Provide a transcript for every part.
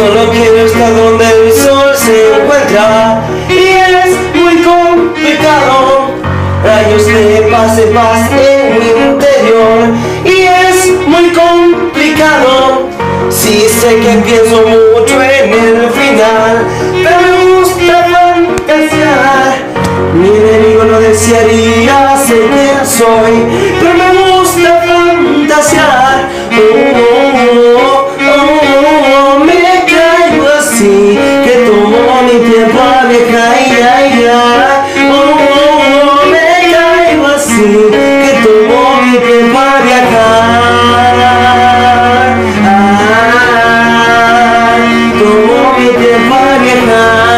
solo quiero estar donde el sol se encuentra. Y es muy complicado, rayos de paz en mi interior. Y es muy complicado, sí sé que pienso mucho en el final, pero me gusta fantasear. Mi enemigo no desearía ser quien soy, pero me gusta fantasear. Me caigo así, que tomo mi tiempo a viajar. Me caigo así, que tomo mi tiempo a viajar. Tomo mi tiempo a viajar.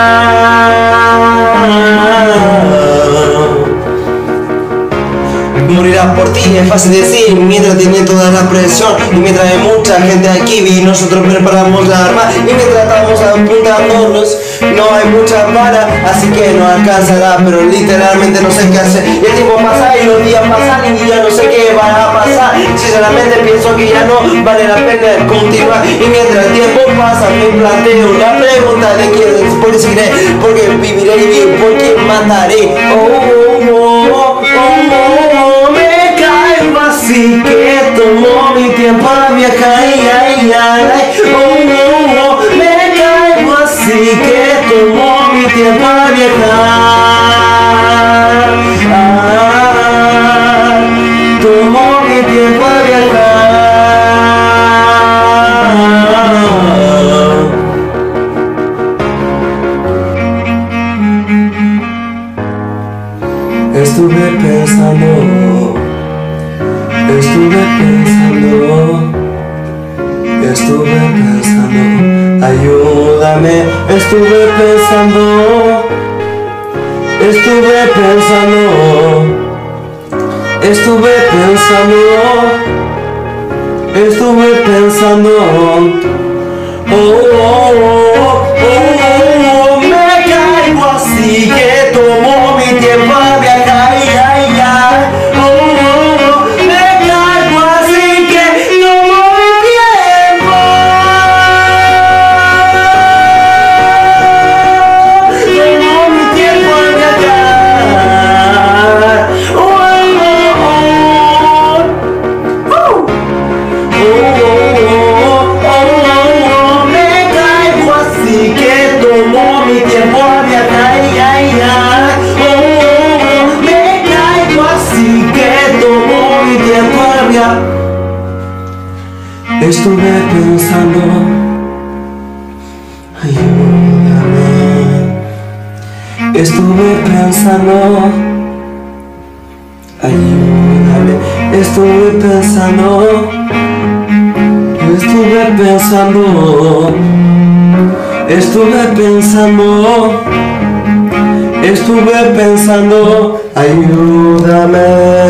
Morirás por ti, es fácil decir, mientras tiene toda la presión. Y mientras hay mucha gente aquí y nosotros preparamos la arma. Y mientras estamos apuntándonos, no hay mucha bala, así que no alcanzará. Pero literalmente no sé qué hacer. Y el tiempo pasa y los días pasan y ya no sé qué va a pasar. Sinceramente pienso que ya no vale la pena continuar. Y mientras el tiempo pasa me planteo una pregunta de quién, por qué seguiré, por qué viviré y por qué mataré. Me caigo así que tomo mi tiempo a viajar. Me caigo así que tomo mi tiempo a viajar. Tomo mi tiempo a viajar. Estuve pensando, ayúdame. Estuve pensando, me caigo así que tomo mi tiempo a viajar. Estuve pensando, ayúdame. Estuve pensando, ayúdame. Estuve pensando, ayúdame.